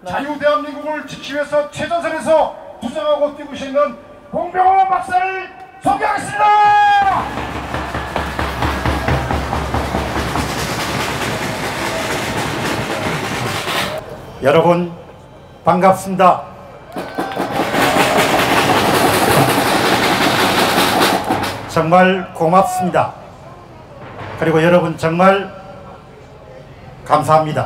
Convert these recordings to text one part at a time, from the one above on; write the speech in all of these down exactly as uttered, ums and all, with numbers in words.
자유대한민국을 지키기 위해서 최전선에서 투쟁하고 뛰고 있는 공병호 박사를 소개하겠습니다. 여러분 반갑습니다. 정말 고맙습니다. 그리고 여러분 정말 감사합니다.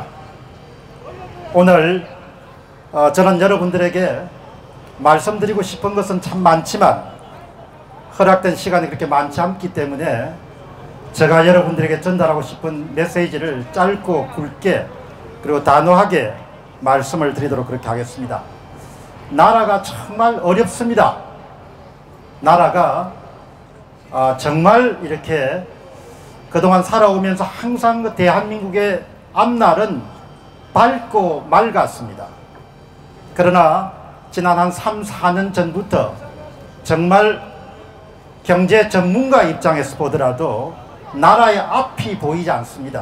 오늘 어, 저는 여러분들에게 말씀드리고 싶은 것은 참 많지만 허락된 시간이 그렇게 많지 않기 때문에 제가 여러분들에게 전달하고 싶은 메시지를 짧고 굵게 그리고 단호하게 말씀을 드리도록 그렇게 하겠습니다. 나라가 정말 어렵습니다. 나라가 어, 정말 이렇게 그동안 살아오면서 항상 그 대한민국의 앞날은 밝고 맑았습니다. 그러나 지난 한 삼, 사 년 전부터 정말 경제 전문가 입장에서 보더라도 나라의 앞이 보이지 않습니다.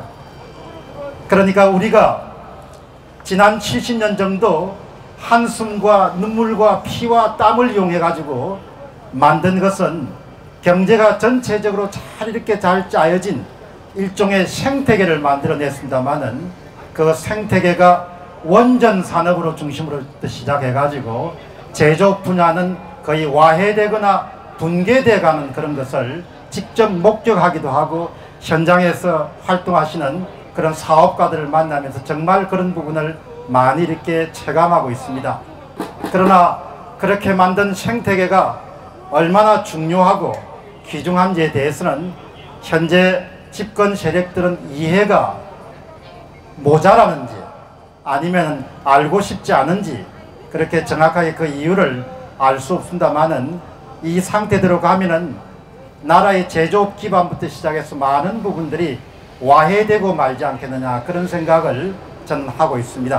그러니까 우리가 지난 칠십 년 정도 한숨과 눈물과 피와 땀을 이용해 가지고 만든 것은 경제가 전체적으로 잘 이렇게 잘 짜여진 일종의 생태계를 만들어냈습니다마는 그 생태계가 원전 산업으로 중심으로 시작해 가지고 제조업 분야는 거의 와해되거나 붕괴돼가는 그런 것을 직접 목격하기도 하고 현장에서 활동하시는 그런 사업가들을 만나면서 정말 그런 부분을 많이 이렇게 체감하고 있습니다. 그러나 그렇게 만든 생태계가 얼마나 중요하고 귀중한지에 대해서는 현재 집권 세력들은 이해가 모자라는지 아니면 알고 싶지 않은지 그렇게 정확하게 그 이유를 알 수 없습니다만은 이 상태대로 가면은 나라의 제조업 기반부터 시작해서 많은 부분들이 와해되고 말지 않겠느냐 그런 생각을 저는 하고 있습니다.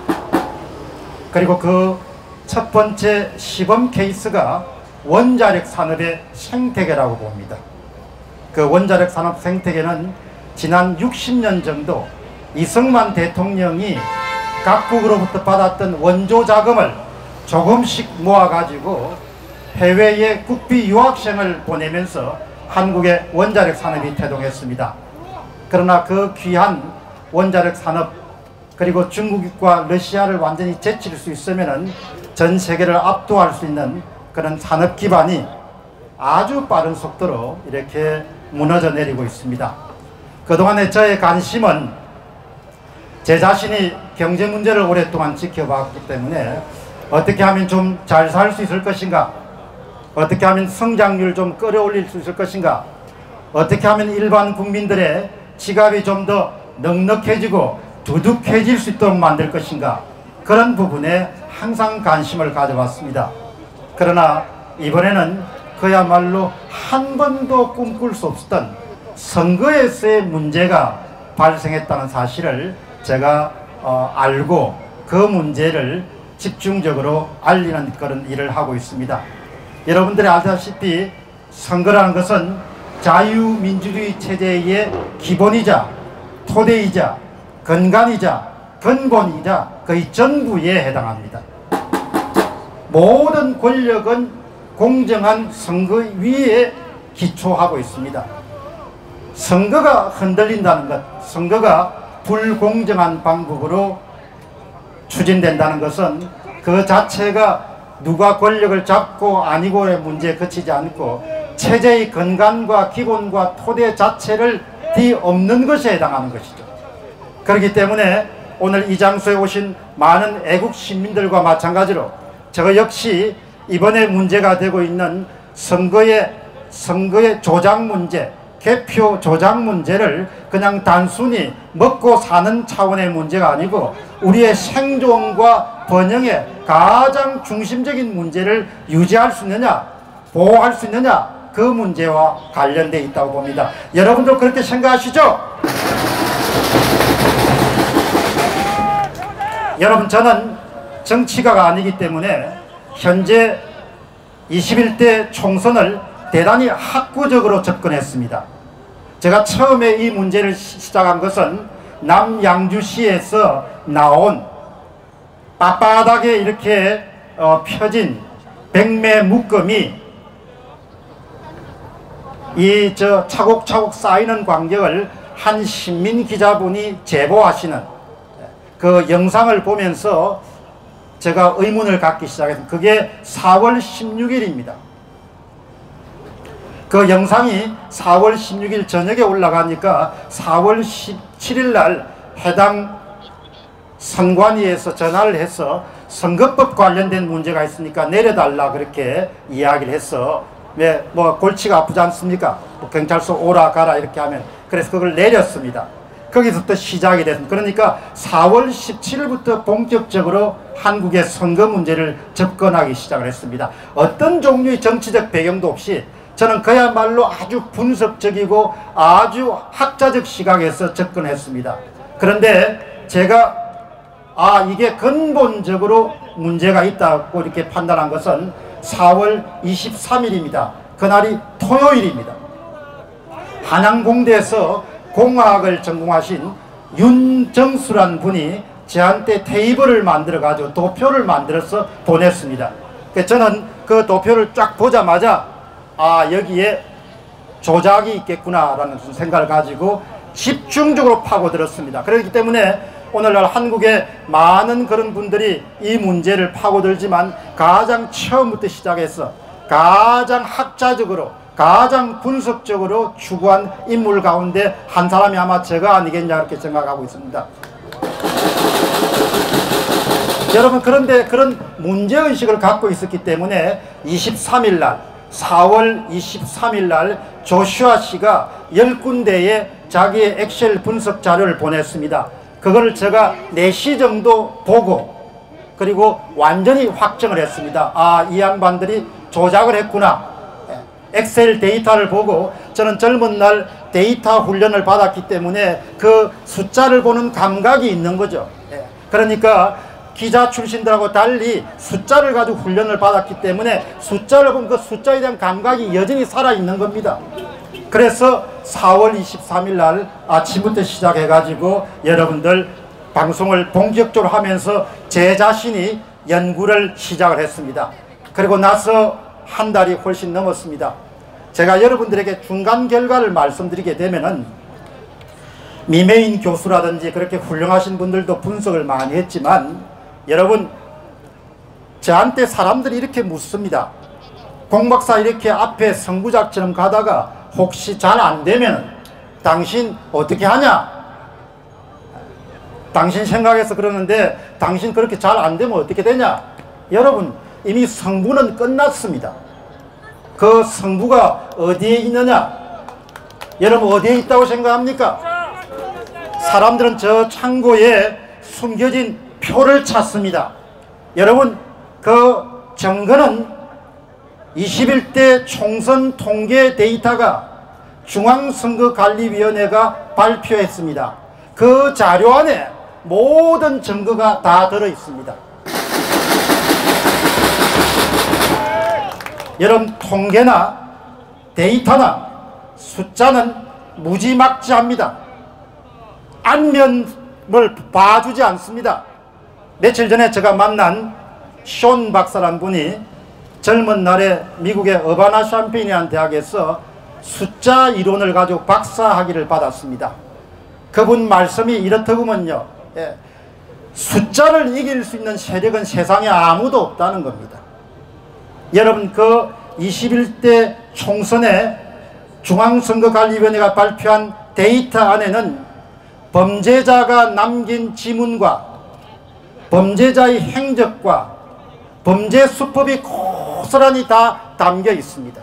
그리고 그 첫 번째 시범 케이스가 원자력 산업의 생태계라고 봅니다. 그 원자력 산업 생태계는 지난 육십 년 정도 이승만 대통령이 각국으로부터 받았던 원조 자금을 조금씩 모아가지고 해외에 국비 유학생을 보내면서 한국의 원자력 산업이 태동했습니다. 그러나 그 귀한 원자력 산업 그리고 중국과 러시아를 완전히 제칠 수 있으면 전 세계를 압도할 수 있는 그런 산업 기반이 아주 빠른 속도로 이렇게 무너져 내리고 있습니다. 그동안의 저의 관심은 제 자신이 경제 문제를 오랫동안 지켜봤기 때문에 어떻게 하면 좀 잘 살 수 있을 것인가, 어떻게 하면 성장률 좀 끌어올릴 수 있을 것인가, 어떻게 하면 일반 국민들의 지갑이 좀 더 넉넉해지고 두둑해질 수 있도록 만들 것인가, 그런 부분에 항상 관심을 가져왔습니다. 그러나 이번에는 그야말로 한 번도 꿈꿀 수 없었던 선거에서의 문제가 발생했다는 사실을 제가 어, 알고 그 문제를 집중적으로 알리는 그런 일을 하고 있습니다. 여러분들이 알다시피 선거라는 것은 자유민주주의 체제의 기본이자 토대이자 근간이자 근본이자 거의 전부에 해당합니다. 모든 권력은 공정한 선거 위에 기초하고 있습니다. 선거가 흔들린다는 것, 선거가 불공정한 방법으로 추진된다는 것은 그 자체가 누가 권력을 잡고 아니고의 문제에 그치지 않고 체제의 근간과 기본과 토대 자체를 뒤엎는 것에 해당하는 것이죠. 그렇기 때문에 오늘 이 장소에 오신 많은 애국 시민들과 마찬가지로 저 역시 이번에 문제가 되고 있는 선거의 선거의 조작 문제, 개표 조작 문제를 그냥 단순히 먹고 사는 차원의 문제가 아니고 우리의 생존과 번영의 가장 중심적인 문제를 유지할 수 있느냐, 보호할 수 있느냐, 그 문제와 관련되어 있다고 봅니다. 여러분도 그렇게 생각하시죠? 여러분, 저는 정치가가 아니기 때문에 현재 이십일 대 총선을 대단히 학구적으로 접근했습니다. 제가 처음에 이 문제를 시작한 것은 남양주시에서 나온 빳빳하게 이렇게 어, 펴진 백매 묶음이 이 저 차곡차곡 쌓이는 광경을 한 신민 기자분이 제보하시는 그 영상을 보면서 제가 의문을 갖기 시작했습니다. 그게 사월 십육일입니다. 그 영상이 사월 십육일 저녁에 올라가니까 사월 십칠일 날 해당 선관위에서 전화를 해서 선거법 관련된 문제가 있으니까 내려달라 그렇게 이야기를 했어. 왜 뭐 골치가 아프지 않습니까? 뭐 경찰서 오라 가라 이렇게 하면. 그래서 그걸 내렸습니다. 거기서부터 시작이 됐습니다. 그러니까 사월 십칠일부터 본격적으로 한국의 선거 문제를 접근하기 시작을 했습니다. 어떤 종류의 정치적 배경도 없이 저는 그야말로 아주 분석적이고 아주 학자적 시각에서 접근했습니다. 그런데 제가 아 이게 근본적으로 문제가 있다고 이렇게 판단한 것은 사월 이십삼일입니다. 그날이 토요일입니다. 한양공대에서 공학을 전공하신 윤정수란 분이 저한테 테이블을 만들어 가지고 도표를 만들어서 보냈습니다. 저는 그 도표를 쫙 보자마자 아 여기에 조작이 있겠구나 라는 생각을 가지고 집중적으로 파고들었습니다. 그렇기 때문에 오늘날 한국의 많은 그런 분들이 이 문제를 파고들지만 가장 처음부터 시작해서 가장 학자적으로 가장 분석적으로 추구한 인물 가운데 한 사람이 아마 제가 아니겠냐 이렇게 생각하고 있습니다. 여러분 그런데 그런 문제의식을 갖고 있었기 때문에 이십삼일 날 사월 이십삼일 날 조슈아 씨가 열 군데에 자기의 엑셀 분석 자료를 보냈습니다. 그거를 제가 네 시 정도 보고 그리고 완전히 확정을 했습니다. 아, 이 양반들이 조작을 했구나. 엑셀 데이터를 보고 저는 젊은 날 데이터 훈련을 받았기 때문에 그 숫자를 보는 감각이 있는 거죠. 그러니까 기자 출신들하고 달리 숫자를 가지고 훈련을 받았기 때문에 숫자를 보면 그 숫자에 대한 감각이 여전히 살아있는 겁니다. 그래서 사월 이십삼일 날 아침부터 시작해 가지고 여러분들 방송을 본격적으로 하면서 제 자신이 연구를 시작을 했습니다. 그리고 나서 한 달이 훨씬 넘었습니다. 제가 여러분들에게 중간 결과를 말씀드리게 되면은 미메인 교수라든지 그렇게 훌륭하신 분들도 분석을 많이 했지만 여러분 저한테 사람들이 이렇게 묻습니다. 공박사 이렇게 앞에 선구작처럼 가다가 혹시 잘 안되면 당신 어떻게 하냐? 당신 생각해서 그러는데 당신 그렇게 잘 안되면 어떻게 되냐? 여러분 이미 성부는 끝났습니다. 그 성부가 어디에 있느냐? 여러분 어디에 있다고 생각합니까? 사람들은 저 창고에 숨겨진 표를 찾습니다. 여러분 그 증거는 이십일 대 총선 통계 데이터가 중앙선거관리위원회가 발표했습니다. 그 자료 안에 모든 증거가 다 들어있습니다. 여러분 통계나 데이터나 숫자는 무지막지합니다. 안면을 봐주지 않습니다. 며칠 전에 제가 만난 숀 박사란 분이 젊은 날에 미국의 어바나 샴페인이라는 대학에서 숫자 이론을 가지고 박사학위를 받았습니다. 그분 말씀이 이렇더구먼요. 예, 숫자를 이길 수 있는 세력은 세상에 아무도 없다는 겁니다. 여러분 그 이십일 대 총선에 중앙선거관리위원회가 발표한 데이터 안에는 범죄자가 남긴 지문과 범죄자의 행적과 범죄 수법이 고스란히 다 담겨 있습니다.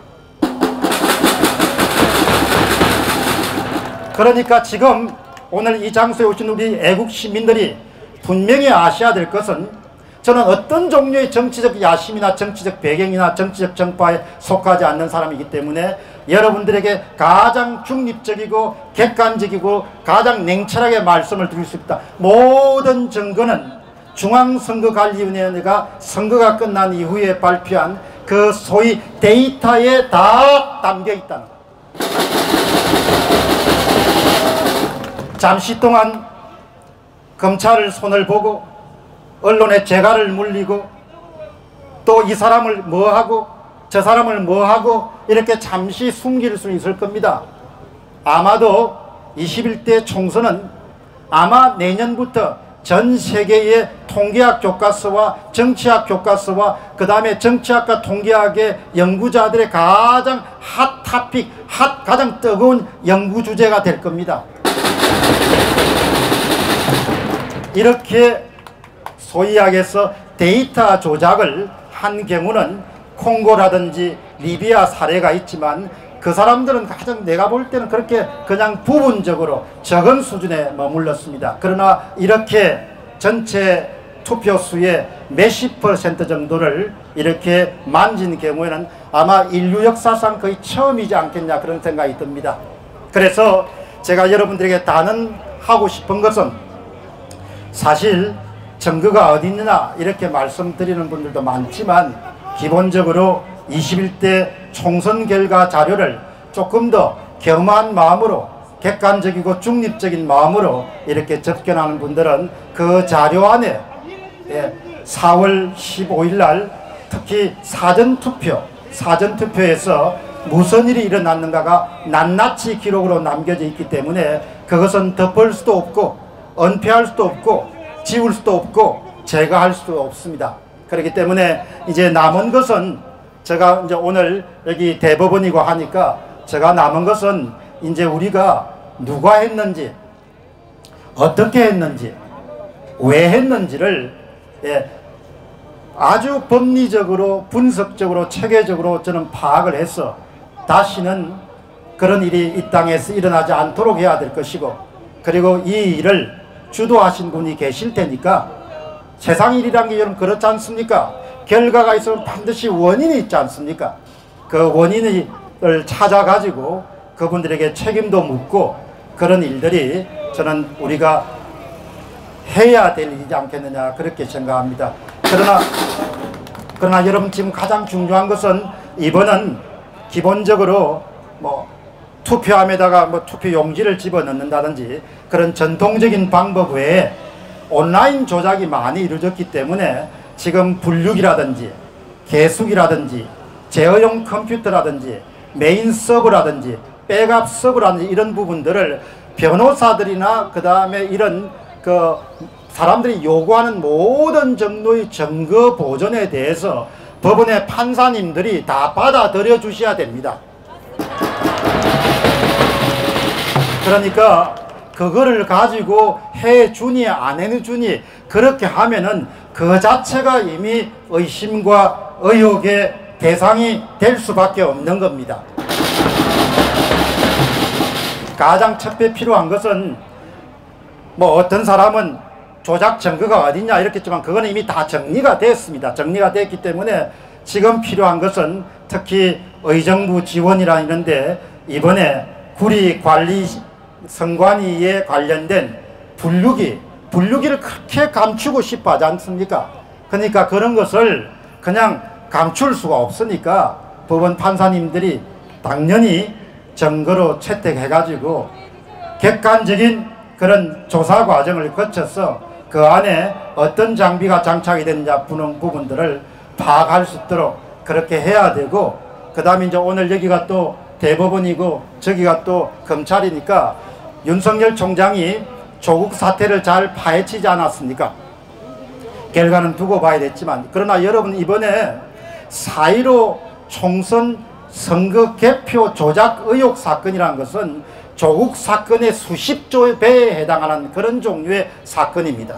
그러니까 지금 오늘 이 장소에 오신 우리 애국 시민들이 분명히 아셔야 될 것은 저는 어떤 종류의 정치적 야심이나 정치적 배경이나 정치적 정파에 속하지 않는 사람이기 때문에 여러분들에게 가장 중립적이고 객관적이고 가장 냉철하게 말씀을 드릴 수 있다. 모든 증거는 중앙선거관리위원회가 선거가 끝난 이후에 발표한 그 소위 데이터에 다 담겨 있다는 것. 잠시 동안 검찰을 손을 보고 언론의 재갈을 물리고 또 이 사람을 뭐하고 저 사람을 뭐하고 이렇게 잠시 숨길 수 있을 겁니다. 아마도 이십일 대 총선은 아마 내년부터 전 세계의 통계학 교과서와 정치학 교과서와 그 다음에 정치학과 통계학의 연구자들의 가장 핫 토픽, 핫 가장 뜨거운 연구 주제가 될 겁니다. 이렇게 소위 이야기해서 데이터 조작을 한 경우는 콩고라든지 리비아 사례가 있지만 그 사람들은 가장 내가 볼 때는 그렇게 그냥 부분적으로 적은 수준에 머물렀습니다. 그러나 이렇게 전체 투표수의 몇십 퍼센트 정도를 이렇게 만진 경우에는 아마 인류 역사상 거의 처음이지 않겠냐 그런 생각이 듭니다. 그래서 제가 여러분들에게 단언하고 싶은 것은 사실 증거가 어디 있느냐 이렇게 말씀드리는 분들도 많지만 기본적으로 이십일 대 총선 결과 자료를 조금 더 겸허한 마음으로 객관적이고 중립적인 마음으로 이렇게 접견하는 분들은 그 자료 안에 사월 십오일 날 특히 사전투표 사전투표에서 무슨 일이 일어났는가가 낱낱이 기록으로 남겨져 있기 때문에 그것은 덮을 수도 없고 은폐할 수도 없고 지울 수도 없고 제거할 수도 없습니다. 그렇기 때문에 이제 남은 것은 제가 이제 오늘 여기 대법원이고 하니까 제가 남은 것은 이제 우리가 누가 했는지 어떻게 했는지 왜 했는지를 예, 아주 법리적으로 분석적으로 체계적으로 저는 파악을 해서 다시는 그런 일이 이 땅에서 일어나지 않도록 해야 될 것이고 그리고 이 일을 주도하신 분이 계실 테니까 세상 일이란 게 여러분 그렇지 않습니까? 결과가 있으면 반드시 원인이 있지 않습니까? 그 원인을 찾아가지고 그분들에게 책임도 묻고 그런 일들이 저는 우리가 해야 될 일이지 않겠느냐 그렇게 생각합니다. 그러나 그러나 여러분 지금 가장 중요한 것은 이번은 기본적으로 뭐 투표함에다가 뭐 투표 용지를 집어넣는다든지 그런 전통적인 방법 외에 온라인 조작이 많이 이루어졌기 때문에 지금 분류기라든지 계수기라든지 제어용 컴퓨터라든지 메인 서버라든지 백업 서버라든지 이런 부분들을 변호사들이나 그 다음에 이런 그 사람들이 요구하는 모든 정도의 증거 보존에 대해서 법원의 판사님들이 다 받아들여 주셔야 됩니다. 그러니까 그거를 가지고 해주니 안 해주니 그렇게 하면은 그 자체가 이미 의심과 의혹의 대상이 될 수밖에 없는 겁니다. 가장 첫째 필요한 것은 뭐 어떤 사람은 조작 증거가 어딨냐 이렇게 했지만 그거는 이미 다 정리가 됐습니다. 정리가 됐기 때문에 지금 필요한 것은 특히 의정부 지원이라 이런데 이번에 구리관리 선관위에 관련된 분류기 분류기를 그렇게 감추고 싶어 하지 않습니까? 그러니까 그런 것을 그냥 감출 수가 없으니까 법원 판사님들이 당연히 증거로 채택해 가지고 객관적인 그런 조사 과정을 거쳐서 그 안에 어떤 장비가 장착이 됐느냐 부는 부분들을 파악할 수 있도록 그렇게 해야 되고 그 다음에 이제 오늘 여기가 또 대법원이고 저기가 또 검찰이니까 윤석열 총장이 조국 사태를 잘 파헤치지 않았습니까? 결과는 두고 봐야 됐지만 그러나 여러분 이번에 사 일오 총선 선거 개표 조작 의혹 사건이라는 것은 조국 사건의 수십조 배에 해당하는 그런 종류의 사건입니다.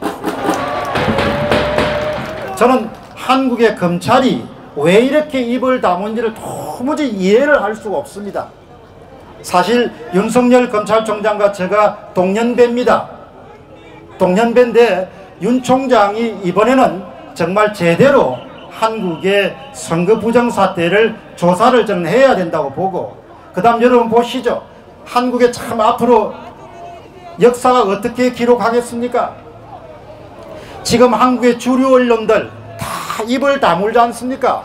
저는 한국의 검찰이 왜 이렇게 입을 다문지를 도무지 이해를 할 수가 없습니다. 사실 윤석열 검찰총장과 제가 동년배입니다. 동년배인데 윤 총장이 이번에는 정말 제대로 한국의 선거 부정 사태를 조사를 저는 해야 된다고 보고 그 다음 여러분 보시죠. 한국의 참 앞으로 역사가 어떻게 기록하겠습니까? 지금 한국의 주류 언론들 다 입을 다물지 않습니까?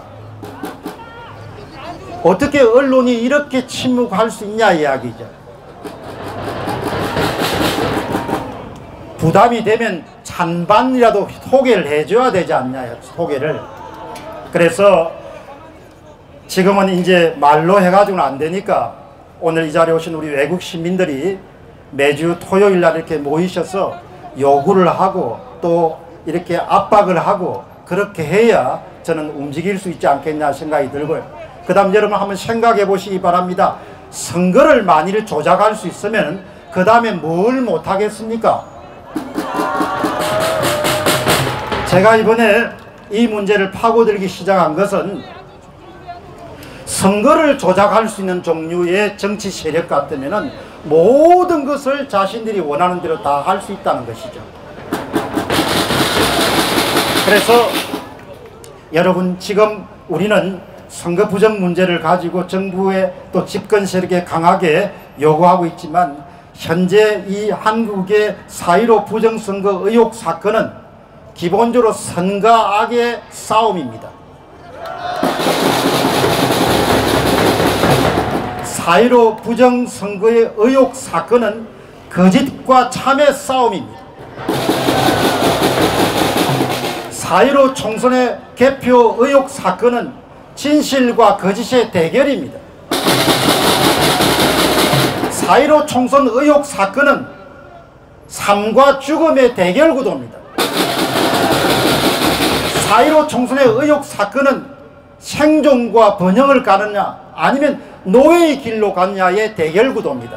어떻게 언론이 이렇게 침묵할 수 있냐 이야기죠. 부담이 되면 찬반이라도 소개를 해줘야 되지 않냐, 소개를. 그래서 지금은 이제 말로 해가지고는 안 되니까 오늘 이 자리에 오신 우리 외국 시민들이 매주 토요일 날 이렇게 모이셔서 요구를 하고 또 이렇게 압박을 하고 그렇게 해야 저는 움직일 수 있지 않겠냐 생각이 들고요. 그 다음 여러분 한번 생각해 보시기 바랍니다. 선거를 만일 조작할 수 있으면 그 다음에 뭘 못하겠습니까? 제가 이번에 이 문제를 파고들기 시작한 것은 선거를 조작할 수 있는 종류의 정치 세력 같으면 모든 것을 자신들이 원하는 대로 다 할 수 있다는 것이죠. 그래서 여러분 지금 우리는 선거 부정 문제를 가지고 정부의 또 집권 세력에 강하게 요구하고 있지만 현재 이 한국의 사 일오 부정선거 의혹 사건은 기본적으로 선과 악의 싸움입니다. 사 일오 부정선거의 의혹 사건은 거짓과 참의 싸움입니다. 사 일오 총선의 개표 의혹 사건은 진실과 거짓의 대결입니다. 사 일오 총선 의혹 사건은 삶과 죽음의 대결 구도입니다. 사 일오 총선의 의혹 사건은 생존과 번영을 가느냐 아니면 노예의 길로 가느냐의 대결 구도입니다.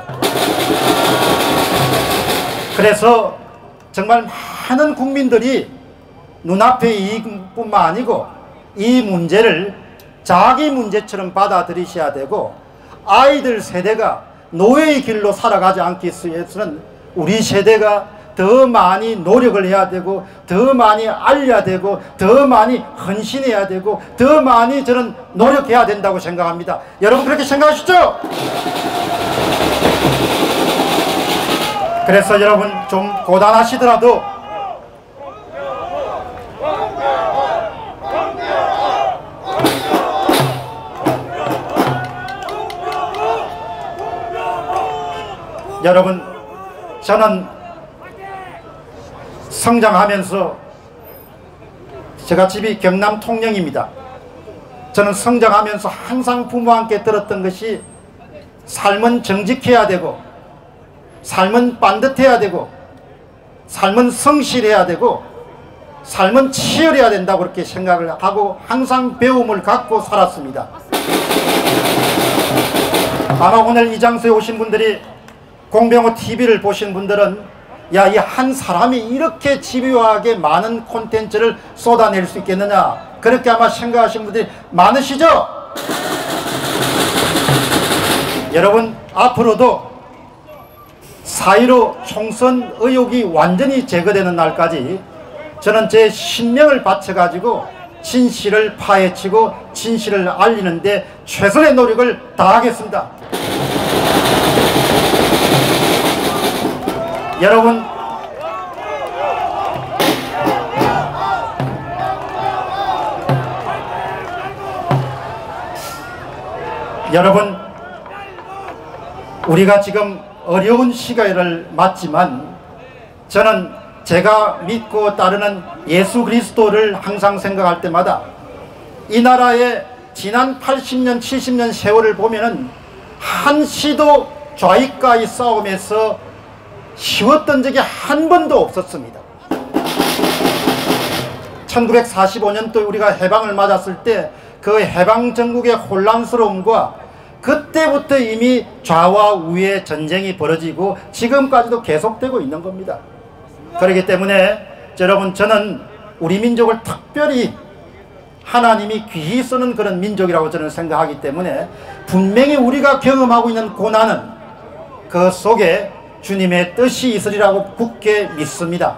그래서 정말 많은 국민들이 눈앞의 이익뿐만 아니고 이 문제를 자기 문제처럼 받아들이셔야 되고 아이들 세대가 노예의 길로 살아가지 않기 위해서는 우리 세대가 더 많이 노력을 해야 되고 더 많이 알려야 되고 더 많이 헌신해야 되고 더 많이 저는 노력해야 된다고 생각합니다. 여러분 그렇게 생각하시죠? 그래서 여러분 좀 고단하시더라도 여러분 저는 성장하면서 제가 집이 경남 통영입니다. 저는 성장하면서 항상 부모와 함께 들었던 것이 삶은 정직해야 되고 삶은 반듯해야 되고 삶은 성실해야 되고 삶은 치열해야 된다고 그렇게 생각을 하고 항상 배움을 갖고 살았습니다. 아마 오늘 이 장소에 오신 분들이 공병호 티비를 보신 분들은 야, 이 한 사람이 이렇게 집요하게 많은 콘텐츠를 쏟아낼 수 있겠느냐 그렇게 아마 생각하시는 분들이 많으시죠? 여러분 앞으로도 사 일오 총선 의혹이 완전히 제거되는 날까지 저는 제 신명을 바쳐가지고 진실을 파헤치고 진실을 알리는데 최선의 노력을 다하겠습니다. 여러분 여러분 우리가 지금 어려운 시기를 맞지만 저는 제가 믿고 따르는 예수 그리스도를 항상 생각할 때마다 이 나라의 지난 팔십 년 칠십 년 세월을 보면은 한시도 좌익과의 싸움에서 쉬웠던 적이 한 번도 없었습니다. 천구백사십오 년도 우리가 해방을 맞았을 때 그 해방 전국의 혼란스러움과 그때부터 이미 좌와 우의 전쟁이 벌어지고 지금까지도 계속되고 있는 겁니다. 그렇기 때문에 여러분 저는 우리 민족을 특별히 하나님이 귀히 쓰는 그런 민족이라고 저는 생각하기 때문에 분명히 우리가 경험하고 있는 고난은 그 속에 주님의 뜻이 있으리라고 굳게 믿습니다.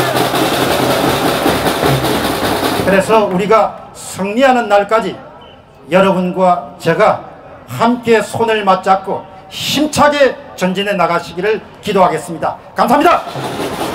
그래서 우리가 승리하는 날까지 여러분과 제가 함께 손을 맞잡고 힘차게 전진해 나가시기를 기도하겠습니다. 감사합니다.